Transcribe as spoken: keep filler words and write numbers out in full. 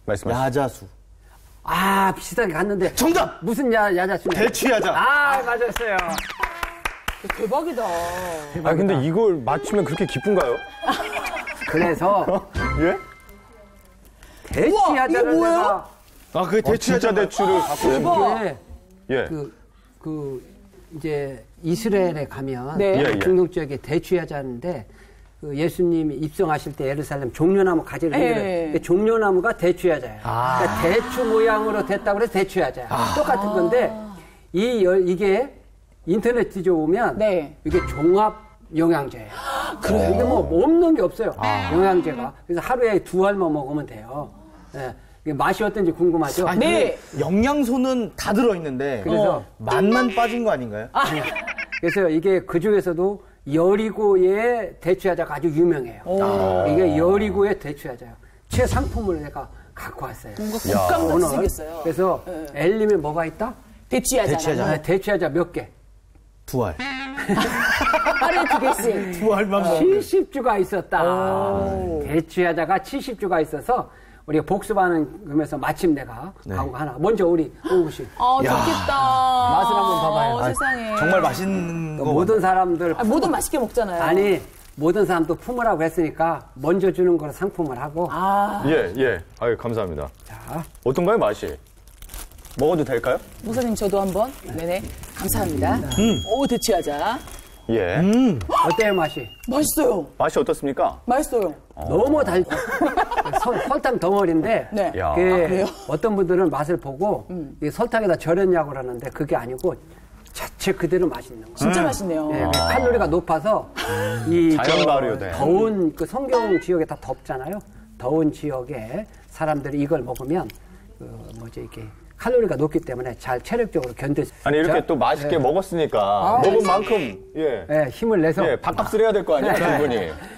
말씀하시죠. 야자수. 아, 비슷하게 갔는데. 정답! 무슨 야, 야자수? 대추야자. 아, 맞았어요. 대박이다. 아, 근데 이걸 맞추면 그렇게 기쁜가요? 그래서. 예? 대추야자를 내가. 아, 그게 대추야자. 진짜 대추를 갖고 이게 예. 그, 그, 이제 이스라엘에 가면. 네. 예, 예. 중동 지역에 대추야자인데. 그 예수님이 입성하실 때 예루살렘 종려나무 가지를 흔들어요. 예. 종려나무가 대추야자예요. 아. 그러니까 대추 모양으로 됐다고 해서 대추야자야. 똑같은 건데 이 열, 이게 인터넷 뒤져보면 네. 이게 종합 영양제예요. 그래요? 이게 뭐 없는 게 없어요. 영양제가. 그래서 하루에 두 알만 먹으면 돼요. 예. 이게 맛이 어떤지 궁금하죠? 아니, 네. 영양소는 다 들어있는데. 그래서- 어, 맛만 빠진 거 아닌가요? 그래서 이게 그 중에서도 여리고의 대추야자가 아주 유명해요. 이게 여리고의 대추야자예요. 최상품을 내가 갖고 왔어요. 뭔가 국감 같이 생겼어요. 그래서 엘림에 뭐가 있다? 대추야자. 대추야자. 아, 대추야자 몇 개? 두 알. 하루에 두 개씩. 두 알만 먹으면. 칠십 주가 있었다. 대추야자가 칠십 주가 있어서 우리가 복습하는 금에서 마침 내가 갖고 하나. 먼저 우리 오구 씨. 아, 좋겠다. 맛을 한번 봐봐요. 어, 세상에. 정말 맛있는 거. 모든 사람들 아, 뭐든 맛있게 먹잖아요. 아니 모든 사람도 품으라고 했으니까 먼저 주는 걸 상품을 하고. 아, 예, 예. 아유, 감사합니다. 자, 어떤가요, 맛이? 먹어도 될까요? 목사님 저도 한번. 네네. 감사합니다. 음. 오, 대추야자. 예. 어때요 맛이? 맛있어요. 맛이 어떻습니까? 맛있어요. 너무 달. 설, 설탕 덩어리인데. 네. 야. 그게 아, 그래요? 어떤 분들은 맛을 보고 이 설탕에다 절였냐고 그러는데 그게 아니고 자체 그대로 맛있는 거예요. 진짜 맛있네요. 예, 그 칼로리가 높아서 이 자연 저 발효된. 더운 그 성경 지역에 다 덥잖아요. 더운 지역에 사람들이 이걸 먹으면 그 뭐지 이렇게 칼로리가 높기 때문에 잘 체력적으로 견딜 수. 아니, 이렇게 자, 또 맛있게 예. 먹었으니까 아, 먹은 만큼, 예. 예, 힘을 내서 예, 밥값을 해야 될 거 아니에요, 충분히.